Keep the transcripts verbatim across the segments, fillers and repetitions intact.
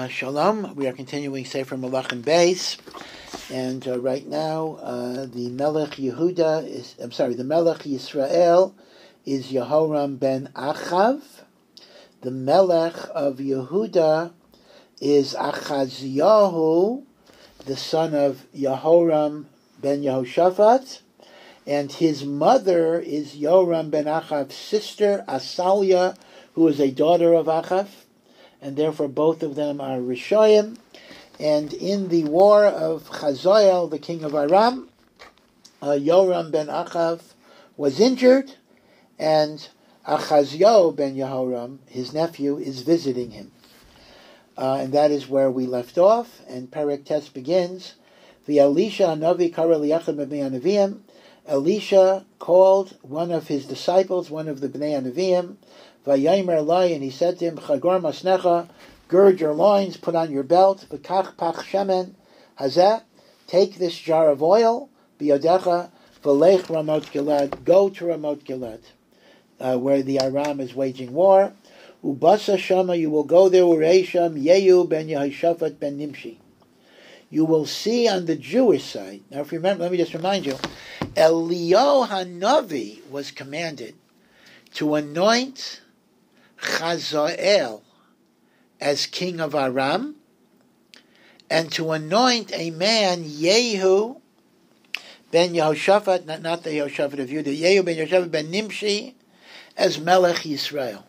Shalom. We are continuing Sefer Melachim Beis, and uh, right now uh, the Melech Yehuda is. I'm sorry, the Melech Yisrael is Yehoram ben Achav. The Melech of Yehuda is Achaziyahu, the son of Yehoram ben Yehoshaphat, and his mother is Yoram ben Achav's sister Asalia, who is a daughter of Achav. And therefore both of them are Rishoyim. And in the war of Hazael, the king of Aram, uh, Yoram ben Achav was injured, and Achazio ben Yehoram, his nephew, is visiting him. Uh, and that is where we left off, and Perek Tes begins, the Elisha Hanavi kara liyachad b'bnei Nevi'im. Elisha called one of his disciples, one of the Bnei Nevi'im, Vayomer Lai, and he said to him, Chagor masnecha, gird your loins, put on your belt, v'kach pach shemen hazeh, take this jar of oil, biyodecha, v'lech Ramot Gilad, go to Ramot Gilad, uh, where the Aram is waging war, ubasa shama, you will go there, ureisham Yehu ben Yehoshaphat ben Nimshi. You will see on the Jewish side. Now, if you remember, let me just remind you, Eliyahu Hanavi was commanded to anoint Chazael as king of Aram, and to anoint a man, Yehu ben Yehoshaphat, not, not the Yehoshaphat of Judah, Yehu ben Yehoshaphat ben Nimshi, as Melech Yisrael.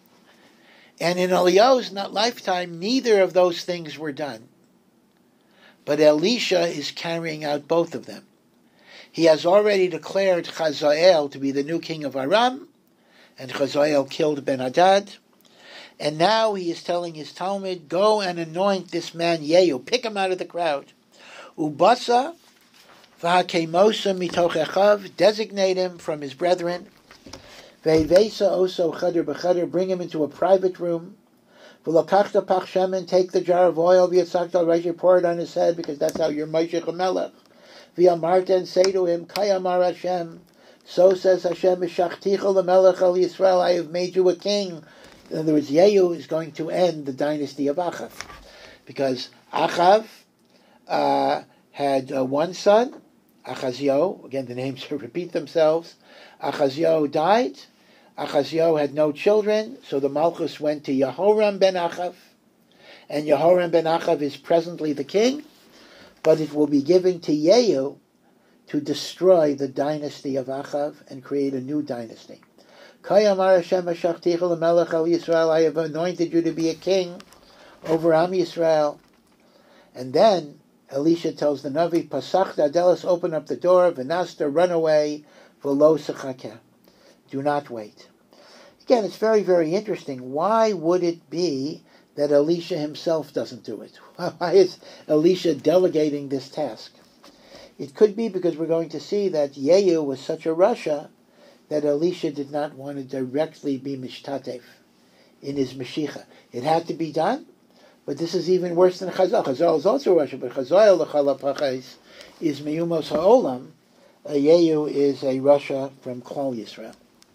And in Eliyahu's not lifetime, neither of those things were done. But Elisha is carrying out both of them. He has already declared Chazael to be the new king of Aram, and Chazael killed Ben-Hadad. And now he is telling his Talmud, go and anoint this man Yehu, pick him out of the crowd. Ubasa v'hakemosa mitoch echav, designate him from his brethren. Ve'ivesa oso cheder b'cheder, bring him into a private room. V'lokachta pach shemen, take the jar of oil, v'yatzakta al-reish, pour it on his head, because that's how you're Moshe HaMelech. V'yamarta, and say to him, Kayamar Hashem, so says Hashem, Mishachticha l'melech al Yisrael, I have made you a king. In other words, Yehu is going to end the dynasty of Achav. Because Achav uh, had uh, one son, Achazio, again the names repeat themselves. Achazio died. Achazio had no children, so the Malchus went to Yehoram ben Achav. And Yehoram ben Achav is presently the king, but it will be given to Yehu to destroy the dynasty of Achav and create a new dynasty. Kayamar Hashem Mashachticha l'melech al Yisrael, I have anointed you to be a king over Am Yisrael. And then Elisha tells the Navi, Pasachta Adelis, open up the door, V'nasta, run away, V'lo sechakeh, do not wait. Again, it's very, very interesting. Why would it be that Elisha himself doesn't do it? Why is Elisha delegating this task? It could be because we're going to see that Yehu was such a rasha that Elisha did not want to directly be mishtatev in his Mashiach. It had to be done, but this is even worse than Chazal. Chazal is also rasha, but Chazal l'chalapachais is meyumos ha'olam. Yehu is a rasha from Klal Yisrael.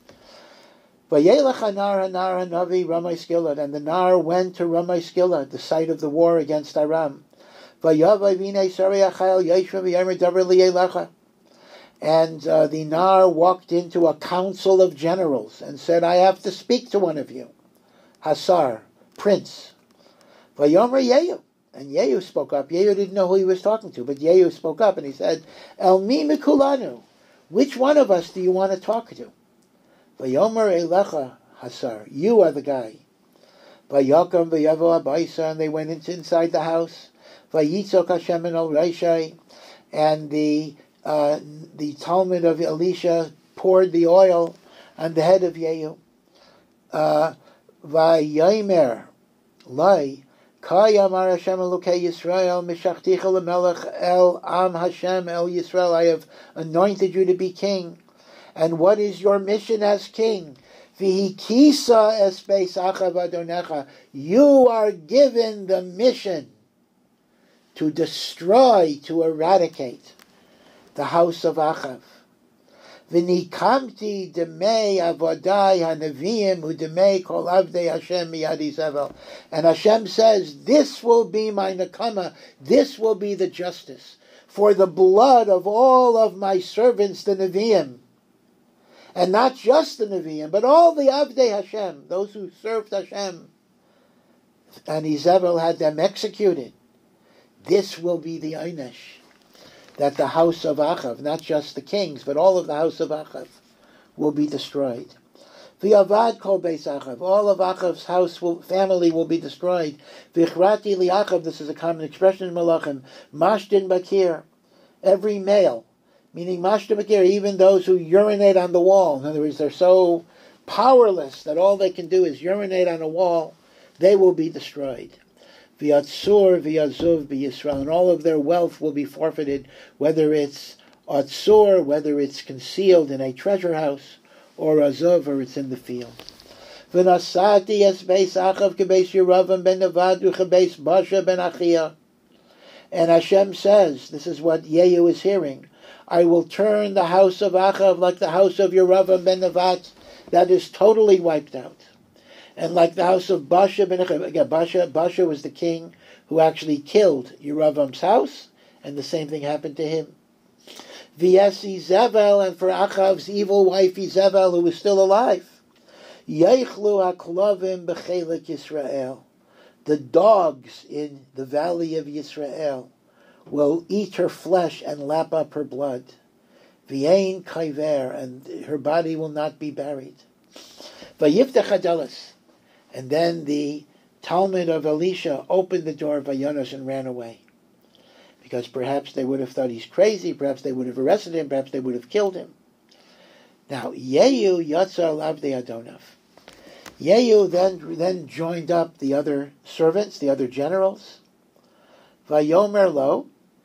Vayelech hanar hanar hanavi Ramai Skilad, and the Nar went to Ramai Skilad, the site of the war against Aram. And uh, the Nar walked into a council of generals and said, I have to speak to one of you. Hasar, prince. Vayomer Yehu. And Yehu spoke up. Yehu didn't know who he was talking to, but Yehu spoke up and he said, El mi mikulanu, which one of us do you want to talk to? Vayomer Elecha, Hasar, you are the guy. Vayakam vayavo abaisa, and they went into inside the house. Vayitzok Hashem el Reishai, and the uh, the Talmud of Elisha poured the oil on the head of Yehu. Vayomer Lai Kayamar Hashem Elokei Yisrael Mishachticha lemelech el Am Hashem el Yisrael, I have anointed you to be king. And what is your mission as king? V'hikisa es beis Achav adonecha, you are given the mission to destroy, to eradicate the house of Achav. V'nikamti demei avodai hanavim udemei kol avdei Hashem miyad Izevel. And Hashem says, this will be my nakama, this will be the justice for the blood of all of my servants, the Nevi'im. And not just the Nevi'im, but all the Avdei Hashem, those who served Hashem. And Izevel had them executed. This will be the Einesh, that the house of Achav, not just the kings, but all of the house of Achav, will be destroyed. V'yavad kol beis Achav, all of Achav's house will, family will be destroyed. V'ichrati li Achav, this is a common expression in Malachim, mashdin bakir, every male, meaning mashdin bakir, even those who urinate on the wall. In other words, they're so powerless that all they can do is urinate on a wall, they will be destroyed. V'yatzur v'yazuv b'Yisrael, and all of their wealth will be forfeited, whether it's atzur, whether it's concealed in a treasure house, or azuv, or it's in the field. V'nasati es beis Achav kebeis Yeravam ben Nevad u'chebeis Basha ben Achia. And Hashem says, this is what Yehu is hearing, I will turn the house of Achav like the house of Yeravam ben Nevat, that is totally wiped out. And like the house of Basha ben Achia, again, Basha, Basha was the king who actually killed Yeravam's house, and the same thing happened to him. V'yes Izevel, and for Achav's evil wife Izevel, who is still alive, Yeichlu haklovim b'chelik Yisrael, the dogs in the valley of Yisrael will eat her flesh and lap up her blood. V'yein kaiver, and her body will not be buried. Vayiftach hadelas, and then the Talmud of Elisha opened the door of Vayonos and ran away. Because perhaps they would have thought he's crazy, perhaps they would have arrested him, perhaps they would have killed him. Now, Yehu Yatzar Lavdei Adonav. Yehu then, then joined up the other servants, the other generals. Vayomer Lo,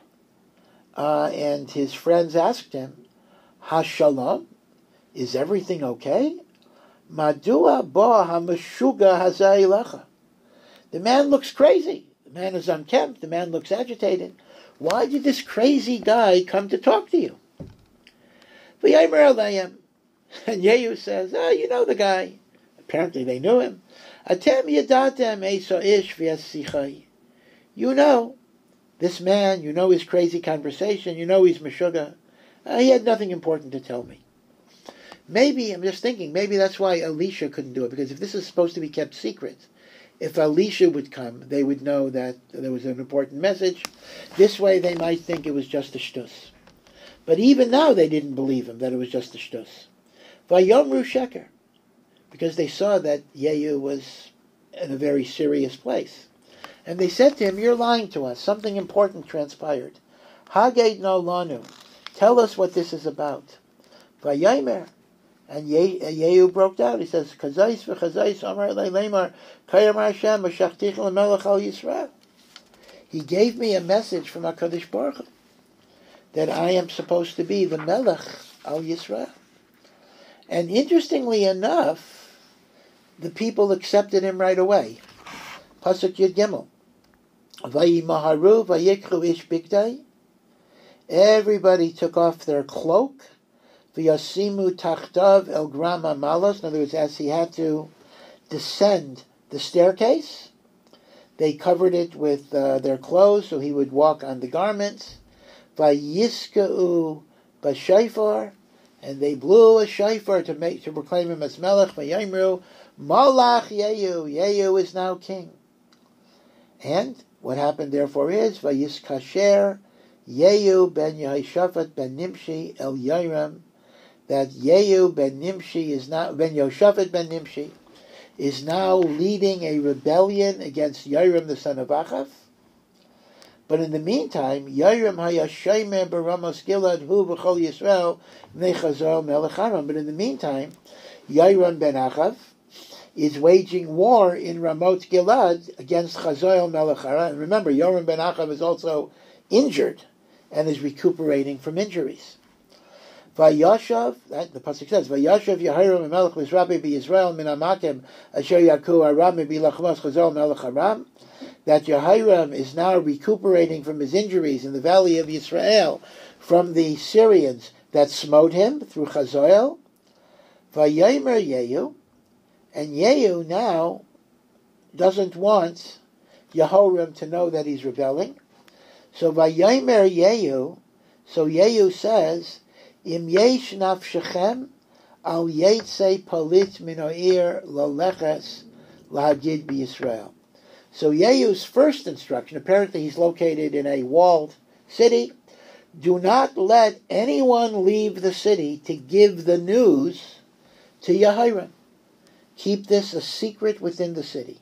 uh, and his friends asked him, Hashalom, is everything okay? Madua ba hamashuga hazai lecha. The man looks crazy. The man is unkempt. The man looks agitated. Why did this crazy guy come to talk to you? V'yamer alayim. And Yehu says, oh, you know the guy. Apparently they knew him. Atem yadatem eiso ish v'yasichai. You know this man, you know his crazy conversation, you know he's meshuga. Uh, he had nothing important to tell me. Maybe, I'm just thinking, maybe that's why Elisha couldn't do it, because if this is supposed to be kept secret, if Elisha would come, they would know that there was an important message. This way they might think it was just a shtus. But even now they didn't believe him, that it was just a shtus. Vayomru sheker, because they saw that Yehu was in a very serious place. And they said to him, you're lying to us, something important transpired. Haged no lanu, tell us what this is about. Vayomer, and Yehu broke out. He says, "Kazais v'chazais amar le'lemar kayamar Hashem v'shachticha l'melech al Yisrael." He gave me a message from HaKadosh Baruch Hu that I am supposed to be the Melech al Yisrael. And interestingly enough, the people accepted him right away. Pasuk Yud Gimel, Vayimaharu vayikru ish bigdai. Everybody took off their cloak. V'yasimu tachtav el grama malos. In other words, as he had to descend the staircase, they covered it with uh, their clothes, so he would walk on the garments. Vayiska'u b'shayfar, and they blew a shayfar to make to proclaim him as Melech. Vayimru Malach Yehu. Yehu is now king. And what happened therefore is Vayiskasher Yehu ben Yehoshaphat ben Nimshi el Yoram, that Yehu ben Nimshi is now ben Yehoshaphat ben Nimshi is now leading a rebellion against Yoram the son of Achav. But in the meantime, Yoram hayashaymer baramos Gilad hu b'chol Yisrael nechazor melech Aram. But in the meantime, Yoram ben Achav is waging war in Ramot Gilad against Chazal melech Aram. And remember, Yoram ben Achav is also injured and is recuperating from injuries. Vayashav, that the pasuk says, Vayashav Yehiram Melech Mizrabi b'Yisrael min Amakim asher yaku Aram b'Lachmas Chazal melech Aram. That Yehiram is now recuperating from his injuries in the valley of Yisrael from the Syrians that smote him through Chazoel. Vayomer Yehu, and Yehu now doesn't want Yehoram to know that he's rebelling. So Vayomer Yehu, so Yehu says, Im yesh nafshechem al yetze palit min ha'ir laleches lahagid b'Yisrael. So Yehu's first instruction, apparently he's located in a walled city, do not let anyone leave the city to give the news to Yehoram. Keep this a secret within the city.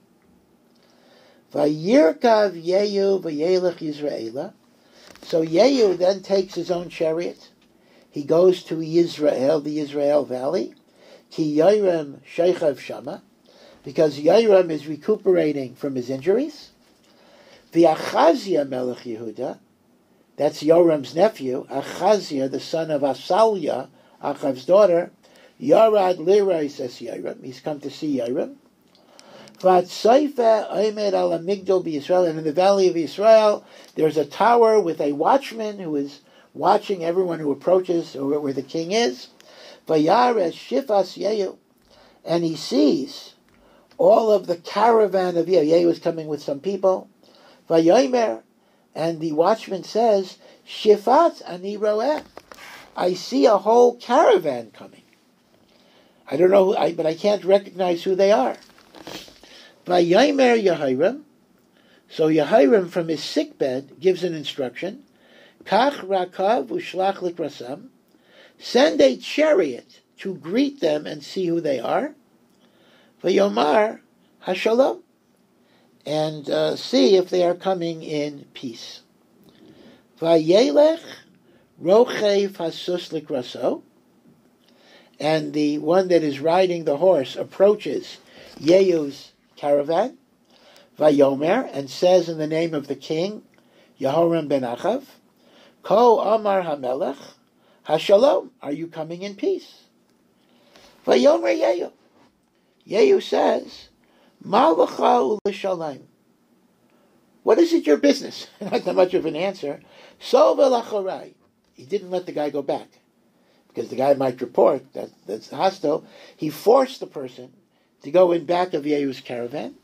Vayirkav Yehu v'yelech Yisraela. So Yehu then takes his own chariot. He goes to Yisrael, the Israel Valley. Ki Yoram shechav shama, because Yoram is recuperating from his injuries. V'Achazia melech Yehuda, that's Yoram's nephew, Achazia, the son of Asalia, Achav's daughter, Yarad Lirai, says Yoram. He's come to see Yoram. V'atzayfa oimed al amigdol b'Yisrael, and in the valley of Israel, there's a tower with a watchman who is watching everyone who approaches or where the king is. Vayares shifas Yehu, and he sees all of the caravan of Yehu. Yehu is coming with some people. Vayomer, and the watchman says, Shifat ani roeh, I see a whole caravan coming. I don't know, who, I, but I can't recognize who they are. Vayomer Yehoram, so Yehoram from his sickbed gives an instruction, Kach rakav ushlach likrasam, send a chariot to greet them and see who they are. Vayomar hashalom, and uh, see if they are coming in peace. Vayelech rochev hasus likraso, and the one that is riding the horse approaches Yehu's caravan. Vayomer, and says in the name of the king, Yehoram ben Achav, Ko Amar HaMelech, Hashalom, are you coming in peace? Vayomer Yehu. Yehu says, Malacha u'lishalem. What is it your business? Not that much of an answer. So v'lachorai. He didn't let the guy go back, because the guy might report that that's hostile. He forced the person to go in back of Yehu's caravan.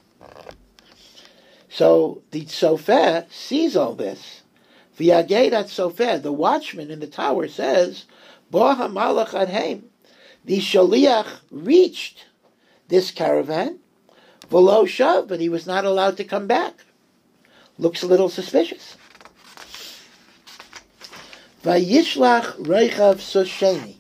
So the Tzofeh sees all this. V'yagedat Tzofeh, the watchman in the tower, says, Bo hamalach adheim. The shaliach reached this caravan, v'lo shav, but he was not allowed to come back. Looks a little suspicious. Vayishlach reichav sosheni.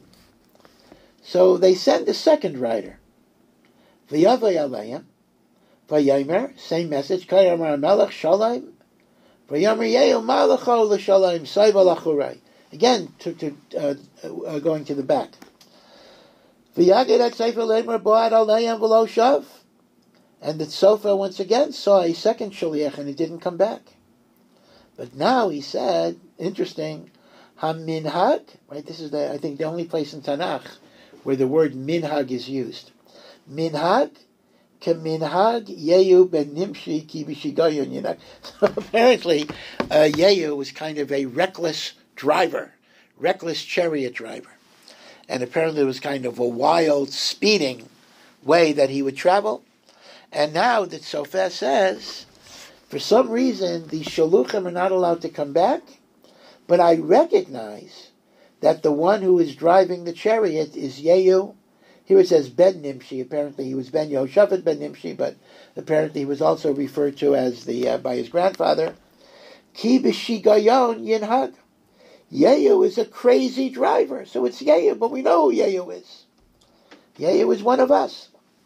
So they send a second rider. V'yavay alayim. Vayomer, same message. Kayamar melech shalom. Vayomer yehu malacho l'shalom sayva lachurai. Again, to, to uh, uh, going to the back. V'yagedat sefer lemer boad alayim v'lo shav. And the Tzofeh once again saw a second shaliach and he didn't come back. But now he said, interesting, ha-minhag, right? This is the I think the only place in Tanakh where the word minhag is used. Minhag, ke-minhag Yehu ben Nimshi ki b'shigayon yinak. So apparently, uh, Yehu was kind of a reckless driver, reckless chariot driver, and apparently it was kind of a wild, speeding way that he would travel. And now the Tzofeh says, for some reason, the Shaluchim are not allowed to come back, but I recognize that the one who is driving the chariot is Yehu. Here it says Ben Nimshi. Apparently he was Ben Yehoshaphat Ben Nimshi, but apparently he was also referred to as the uh, by his grandfather. Ki b'shigayon yinhag. Yehu is a crazy driver, so it's Yehu, but we know who Yehu is. Yehu is one of us.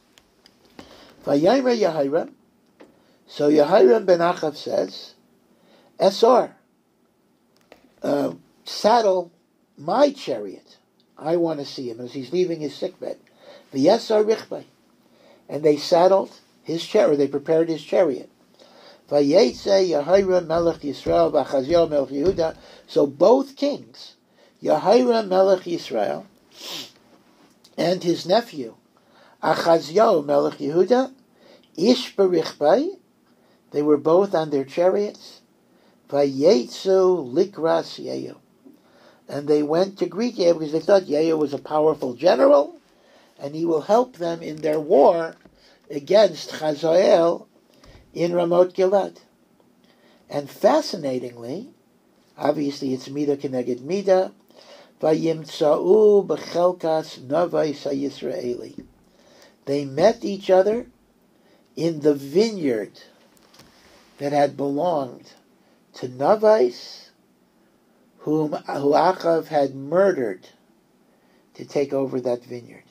Vayomer Yehoram. So Yehoram ben Achav says, Esor, uh, saddle my chariot. I want to see him as he's leaving his sickbed. V'yesar richbay. And they saddled his chariot, they prepared his chariot. Vayetze Yehoram melech Yisrael v'Achazio melech Yehuda. So both kings, Yehoram melech Yisrael and his nephew, Achazio melech Yehuda, ish berichbay, they were both on their chariots. Vayetzu likras Yehu. and they went to greet Yehu because they thought Yehu was a powerful general, and he will help them in their war against Chazael in Ramot Gilad. And fascinatingly, obviously it's Mida Keneged Mida, Vayimtza'u b'chelkas Navais HaYisraeli. They met each other in the vineyard that had belonged to Navais, whom who Achav had murdered to take over that vineyard.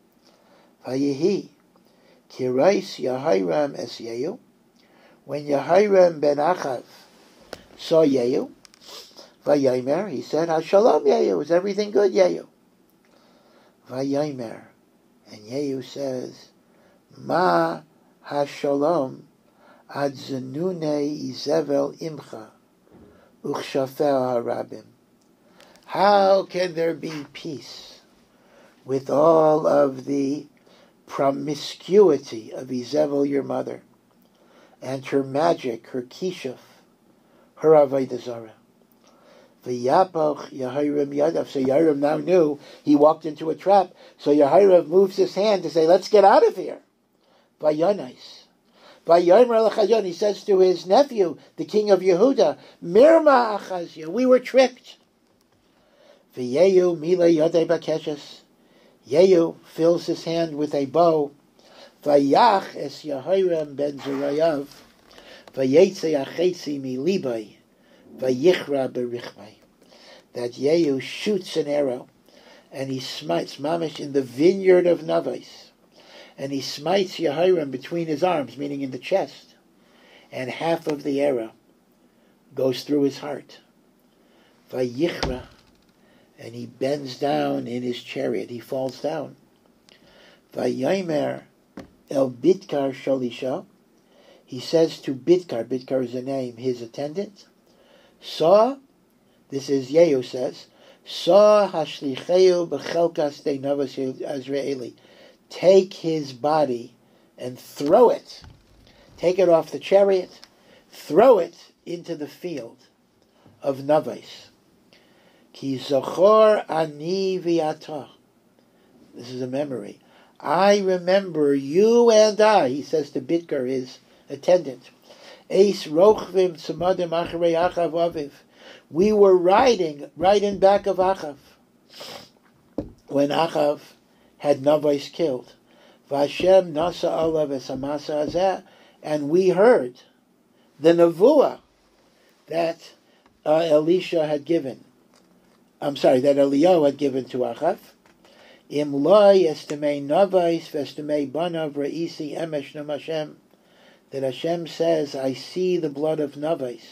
Vayehi kirais Yehoram es Yehu. When Yehoram ben Achav saw Yehu, Vayomer, he said, Hashalom Yehu, is everything good, Yehu? Vayomer, and Yehu says, Ma Hashalom ad zenune Izevel imcha uchshafel harabim. How can there be peace with all of the promiscuity of Izevel, your mother, and her magic, her kishuf, her avodah zarah? V'yapoch Yehoram yadav. So Yehoram now knew he walked into a trap. So Yehoram moves his hand to say, let's get out of here. Vayonais. Vayomer l'chayon. He says to his nephew, the king of Yehuda, Mirma achazia. We were tricked. V'yehu mila yodei bakeshes. Yehu fills his hand with a bow. Vayach es Yehoram ben Zerayav. Vayetze achetzi mi libay. Vayichra berichmai. That Yehu shoots an arrow, and he smites Mamish in the vineyard of Navais, and he smites Yehoram between his arms, meaning in the chest, and half of the arrow goes through his heart. Vayichra, and he bends down in his chariot. He falls down. Vayomer el Bidkar shalisha. He says to Bidkar, Bidkar is a name, his attendant, Saw, this is Yehu says, Saw hashlicheu b'chelkas de Navas Azraeli. Take his body and throw it. Take it off the chariot, throw it into the field of Navas. Ki zochor ani v'ata. This is a memory. I remember you and I, he says to Bidkar, his attendant. Eis rochvim tzamadim acharei Achav aviv. We were riding right in back of Achav when Achav had Navais killed. Vashem nasa alav esamasa hazeh, and we heard the nevuah that uh, Elisha had given. I'm sorry, that Eliyahu had given to Achav. Im loy estemei Navais vestemei banav reisi emesh nam Hashem. That Hashem says, I see the blood of Navais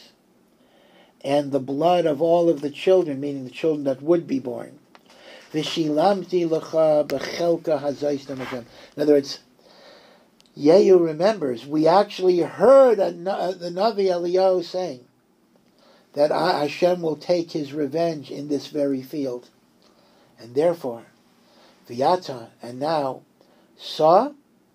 and the blood of all of the children, meaning the children that would be born. V'shilamti l'cha b'chelka hazais nam Hashem. In other words, Yehu remembers, we actually heard a, a, the Navi Eliyahu saying that Hashem will take his revenge in this very field. And therefore, V'yata, and now, saw,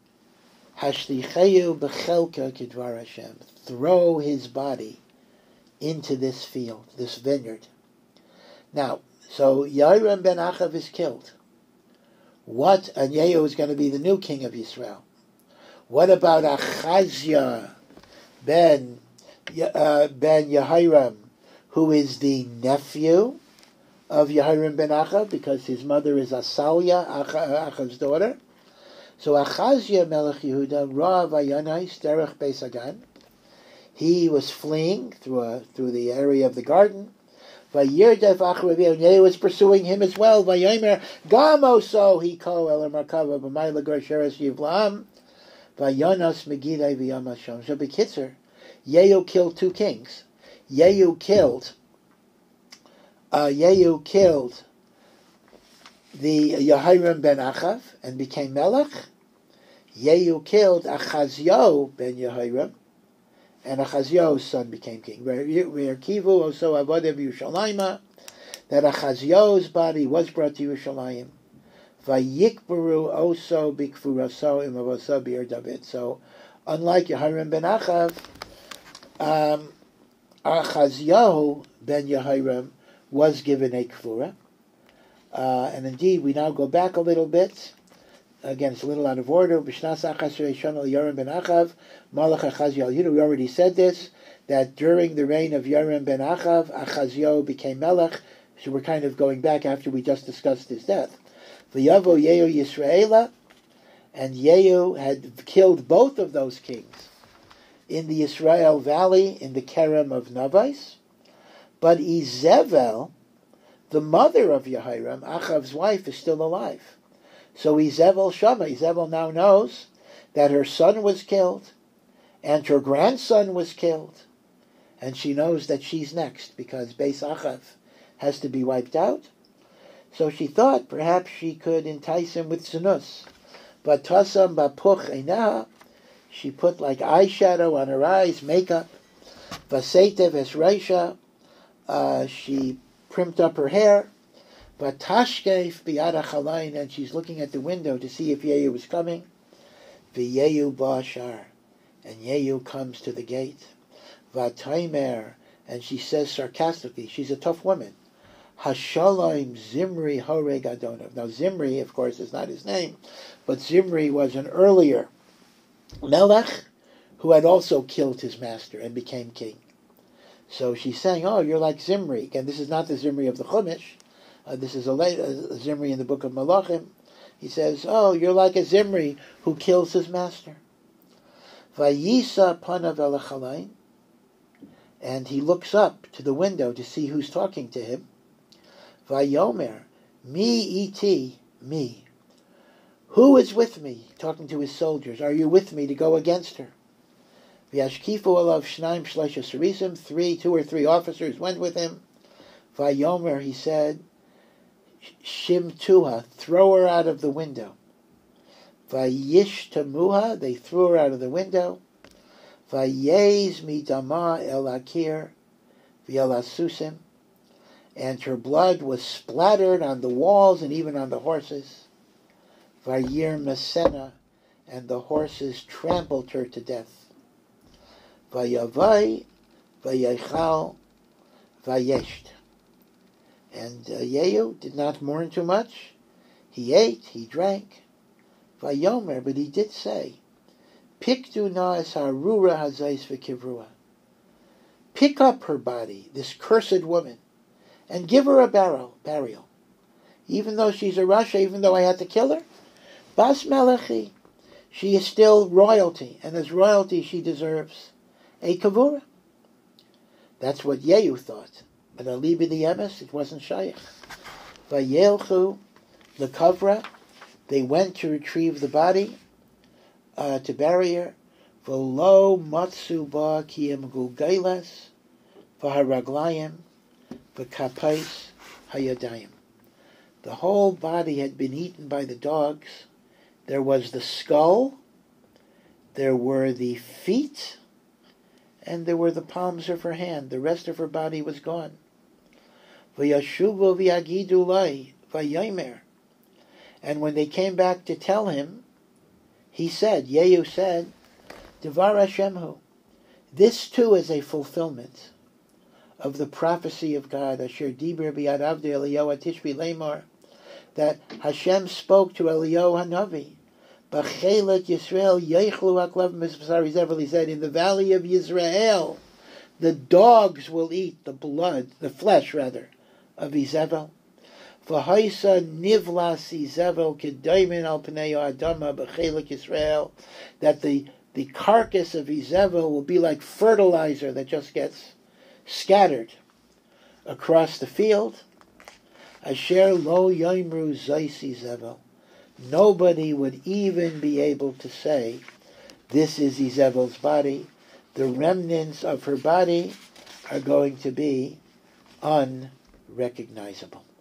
Hashlicheu b'chelka kidvar Hashem. Throw his body into this field, this vineyard. Now, so Yehoram ben Achav is killed. What? And Yehu is going to be the new king of Israel. What about Achazia ben uh, ben Yehoram, who is the nephew of Yehoram ben Achav, because his mother is Asalia, Achav's daughter? So Achazia Melech Yehuda Ra Vayanais Derech Beis Hagan. He was fleeing through a, through the area of the garden. Vayirdev Acharav Yehu was pursuing him as well. Vayomer Gamo so he ko el Markava b'mayla Gersheres Yivlam Vayanas Megidai v'Yam Hashem. So Bekitzer, Yehu killed two kings. Yehu killed. Uh, Yehu killed the Yehoram ben Achav and became Melech. Yehu killed Achazio ben Yehoram, and Achazio's son became king. Where Kivu also avodav Yerushalayim, that Achazio's body was brought to Yerushalayim. Vayikbaru also bikfuraso imavosa bir David. So, unlike Yehoram ben Achav, um, Achazio ben Yehoram was given a kvura. Uh, and indeed, we now go back a little bit. Again, it's a little out of order. B'shnas Achaz Shana Yoram ben Achav, Malach Achazio. You know, we already said this, that during the reign of Yoram ben Achav, Achazio became Melech. So we're kind of going back after we just discussed his death. V'yavo Yehu Yisraela, and Yehu had killed both of those kings in the Israel Valley, in the Kerem of Navais. But Izevel, the mother of Yehoram, Achav's wife, is still alive. So Izevel Shama, Izevel now knows that her son was killed, and her grandson was killed, and she knows that she's next, because Beis Achav has to be wiped out. So she thought perhaps she could entice him with Zinus. But Tasam Bapuch Eina, she put like eyeshadow on her eyes, makeup. Vasetev Esreisha, uh, she primped up her hair. Vatashkef Biada Chalain, and she's looking at the window to see if Yehu was coming. V'Yehu Ba'ashar, and Yehu comes to the gate. Vataimer, and she says sarcastically, she's a tough woman. Hashalayim Zimri Horeg Adonov. Now Zimri, of course, is not his name, but Zimri was an earlier Melech who had also killed his master and became king. So she's saying, oh, you're like Zimri. And this is not the Zimri of the Chumash. Uh, this is a, late, a Zimri in the book of Malachim. He says, oh, you're like a Zimri who kills his master. Vayisa Panav Elachalain, and he looks up to the window to see who's talking to him. Vayomer, mi iti, me. Who is with me? Talking to his soldiers. Are you with me to go against her? Vyashkifu alav shnaim shleisha sarisim. Three, two or three officers went with him. Vayomer, he said, shimtuha, throw her out of the window. Vayishtamuha, they threw her out of the window. Vayez midama el akir v'el asusim, and her blood was splattered on the walls and even on the horses. Vayir Mesena, and the horses trampled her to death. Vayavai, Vayechal, Vayesht. And uh, Yehu did not mourn too much. He ate, he drank. Vayomer, but he did say, Pikdu na'as harura hazais v'kivrua. Pick up her body, this cursed woman, and give her a burial, burial. Even though she's a Rasha, even though I had to kill her, Bas Melechi, she is still royalty, and as royalty she deserves a kavura. That's what Yehu thought. But Alibi the Emes, it wasn't Shaykh. Vayelchu lekavra, they went to retrieve the body, uh, to bury her. V'lo matzu ba kiyem gulgeilas, v'haraglayim, v'kapais hayadayim. The whole body had been eaten by the dogs. There was the skull, there were the feet, and there were the palms of her hand. The rest of her body was gone. V'yashuvu v'yagidu lai v'yamer. And when they came back to tell him, he said, Yehu said, Devar Hashemhu, this too is a fulfillment of the prophecy of God, Asher Dibur B'yad Avdi Eliyahu Tishbi Lemar, that Hashem spoke to Eliyahu Hanavi, B'chelet Yisrael Yeichlu Aklav Mitzvah Zevel, he said, in the valley of Yisrael, the dogs will eat the blood, the flesh rather, of Izevel. V'haisa nivlas Izevel kedaimin al pnei adama b'chelik Yisrael, that the the carcass of Izevel will be like fertilizer that just gets scattered across the field. Asher lo yaimru zais Izevel, nobody would even be able to say, this is Izevel's body. The remnants of her body are going to be unrecognizable.